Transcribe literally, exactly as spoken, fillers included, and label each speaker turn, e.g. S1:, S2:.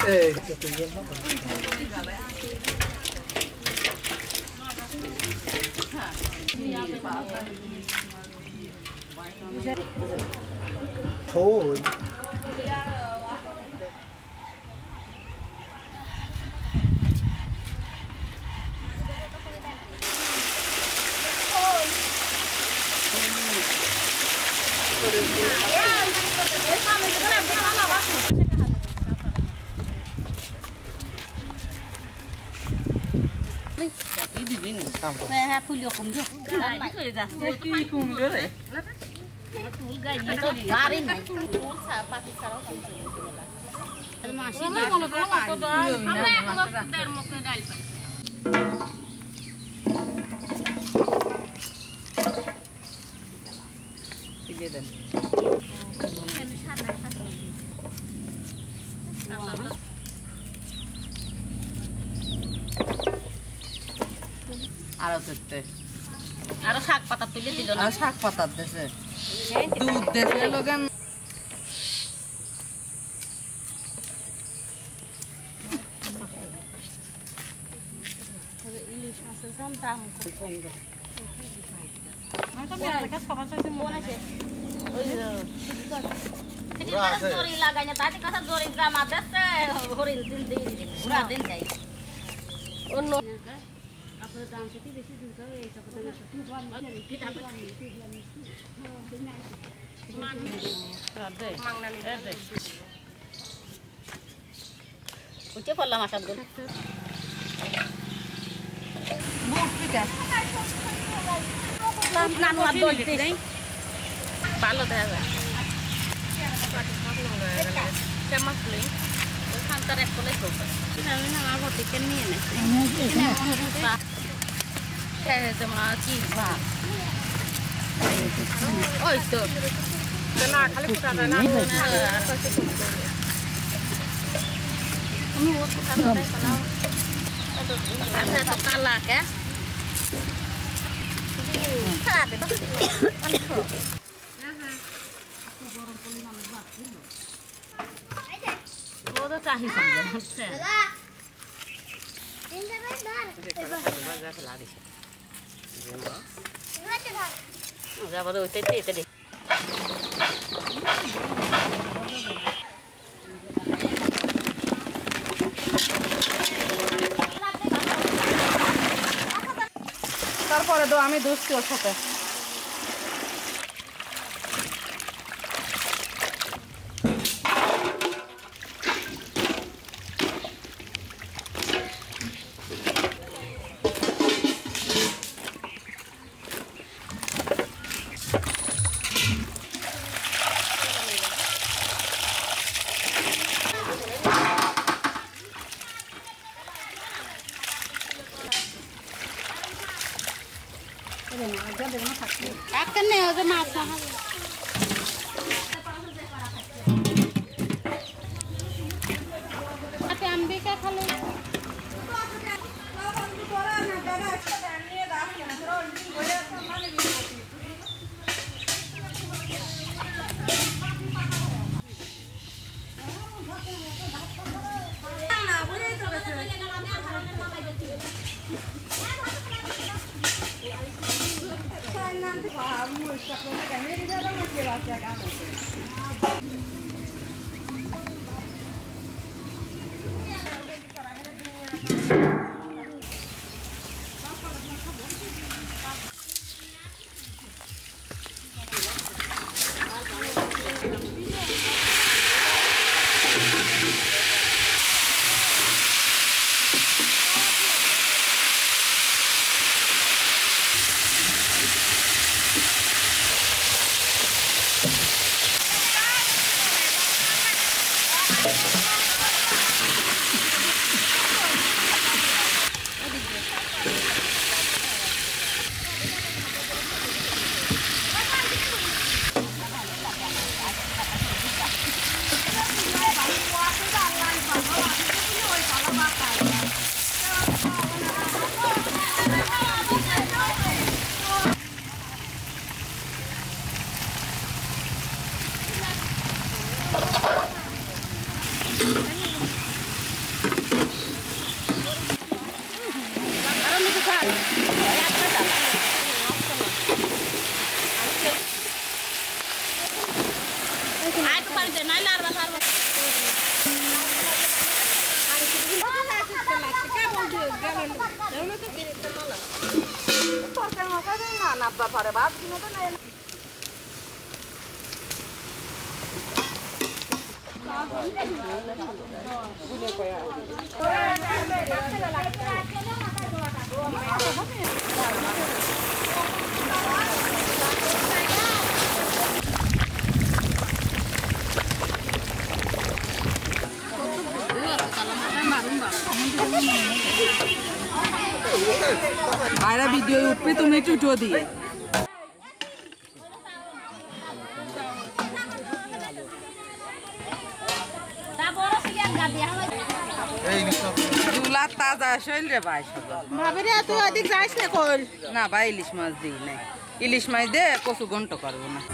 S1: Eh, thôi.
S2: Saya punya kumdu.
S1: Kumra đấy.
S2: Garin. Siapa sih kalau masih kalau kalau
S1: Tiga dan. আরো দিতে
S2: আরো শাক পাতা তুলে দিল না
S1: আর শাক পাতা দেছে দুধ দেছে লগেন
S2: ইলিশ মাছের দাম খুব কম যায় আমার কাছে সবার সাথে মনে আছে ওই এটি কাছে জোরি লাগাইনা তাতে কাছে জোরি গ্রাম আছে হরিণ দিন দিন পুরা দিন যাই অন্য আপনার দাম থেকে বেশি দিন করে এই সব কথা সত্যি বল কি দাম আছে মাংনানি দে উঠে পড়লাম আসার দিন মুখ ঠিক আছে নাম নাম আর বলতে নাই ভালো দেখা যায় কেমন প্লেন ওখান তার এক কোলে চলছে আমি না আমার থেকে নিয়ে নেছি কি ভাব ওই তো না খালি ফুটা যায় না আমি ও ফুটা দেয় পালাও আচ্ছা তো কালা কে খাবে তো গরম পরিমাণ ভাত দিল ও তো চাহি সমঝে হচ্ছে দাদা তিন জায়গায় দাঁড় এবার বাজার ফেলা দিছে জেমা রাতে ধর যাবো তো ওইতে দিতে দে
S1: তারপরে তো আমি দুষ্টি ওর সাথে
S2: akan nih ada masa ada ambil ke kalau
S1: आयरा वीडियो पे तुमने चुटो दिए দুলা তাজা শৈল রে ভাই ভাবে রে তুই ওদিক যাইস না কল না ভাই ইলিশ মাছ দিই না ইলিশ মাছ দে কচু ঘন্ট করবো না